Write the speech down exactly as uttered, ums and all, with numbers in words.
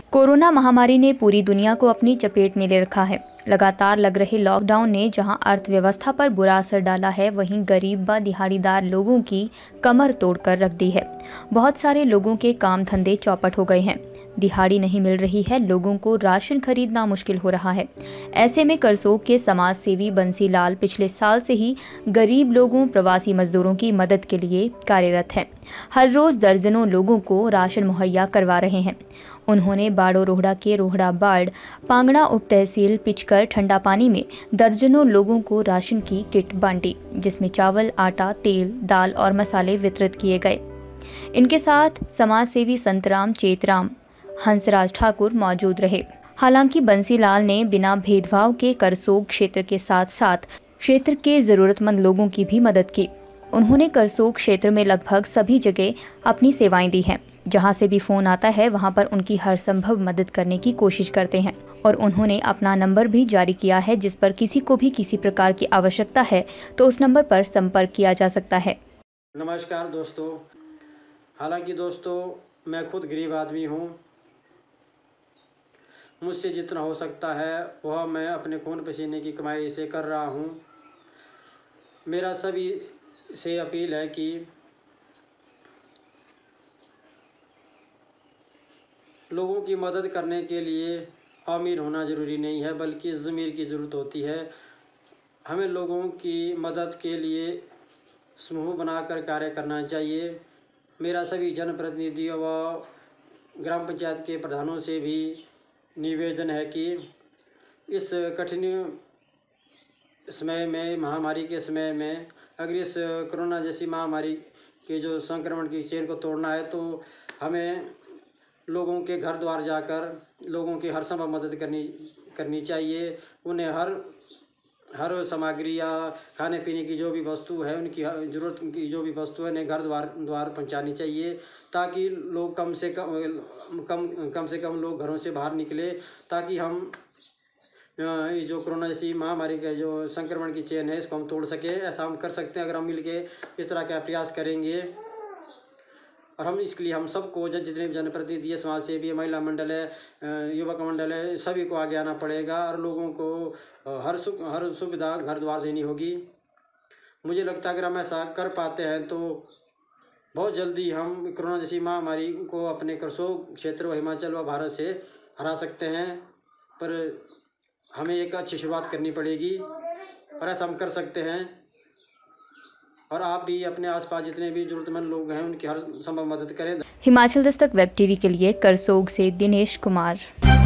Corona महामारी ने पूरी दुनिया को अपनी चपेट में ले रखा है। लगातार लग रहे लॉकडाउन ने जहां अर्थव्यवस्था पर बुरा असर डाला है, वहीं गरीब व दिहाड़ीदार लोगों की कमर तोड़कर रख दी है। बहुत सारे लोगों के काम धंधे चौपट हो गए हैं। दिहाड़ी नहीं मिल रही है, लोगों को राशन खरीदना मुश्किल हो रहा है। ऐसे में करसोग के समाज सेवी बंसी लाल पिछले साल से ही गरीब लोगों, प्रवासी मजदूरों की मदद के लिए कार्यरत हैं। हर रोज दर्जनों लोगों को राशन मुहैया करवा रहे हैं। उन्होंने बाड़ो रोहड़ा के रोहड़ा बाड़ पांगड़ा उप तहसील पिचकर ठंडा पानी में दर्जनों लोगों को राशन की किट बांटी, जिसमें चावल, आटा, तेल, दाल और मसाले वितरित किए गए। इनके साथ समाज सेवी संतराम चेतराम हंसराज ठाकुर मौजूद रहे। हालांकि बंसीलाल ने बिना भेदभाव के करसोग क्षेत्र के साथ साथ क्षेत्र के जरूरतमंद लोगों की भी मदद की। उन्होंने करसोग क्षेत्र में लगभग सभी जगह अपनी सेवाएं दी हैं। जहां से भी फोन आता है, वहां पर उनकी हर संभव मदद करने की कोशिश करते हैं और उन्होंने अपना नंबर भी जारी किया है, जिस पर किसी को भी किसी प्रकार की आवश्यकता है तो उस नंबर पर संपर्क किया जा सकता है। नमस्कार दोस्तों, हालांकि दोस्तों मैं खुद गरीब आदमी हूं। मुझसे जितना हो सकता है वह मैं अपने खून पसीने की कमाई से कर रहा हूं। मेरा सभी से अपील है कि लोगों की मदद करने के लिए अमीर होना ज़रूरी नहीं है, बल्कि ज़मीर की ज़रूरत होती है। हमें लोगों की मदद के लिए समूह बनाकर कार्य करना चाहिए। मेरा सभी जनप्रतिनिधियों व ग्राम पंचायत के प्रधानों से भी निवेदन है कि इस कठिन समय में, महामारी के समय में, अगर इस कोरोना जैसी महामारी के जो संक्रमण की चेन को तोड़ना है तो हमें लोगों के घर द्वार जाकर लोगों की हर संभव मदद करनी करनी चाहिए। उन्हें हर हर सामग्री या खाने पीने की जो भी वस्तु है, उनकी ज़रूरत की जो भी वस्तु है, उन्हें घर द्वार द्वार पहुंचानी चाहिए, ताकि लोग कम से कम कम कम से कम लोग घरों से बाहर निकले, ताकि हम ये जो कोरोना जैसी महामारी का जो संक्रमण की चेन है इसको हम तोड़ सकें। ऐसा हम कर सकते हैं अगर हम मिलके इस तरह का प्रयास करेंगे। और हम इसके लिए हम सबको, जितने भी जनप्रतिनिधि, समाज सेवी, महिला मंडल है, युवक मंडल है, सभी को आगे आना पड़ेगा और लोगों को हर सुख हर सुविधा घर द्वार देनी होगी। मुझे लगता है अगर हम ऐसा कर पाते हैं तो बहुत जल्दी हम कोरोना जैसी महामारी को अपने करसोग क्षेत्र व हिमाचल व भारत से हरा सकते हैं। पर हमें एक अच्छी शुरुआत करनी पड़ेगी और ऐसा हम कर सकते हैं। और आप भी अपने आसपास जितने भी जरूरतमंद लोग हैं उनकी हर संभव मदद करें। हिमाचल दस्तक वेब टीवी के लिए करसोग से दिनेश कुमार।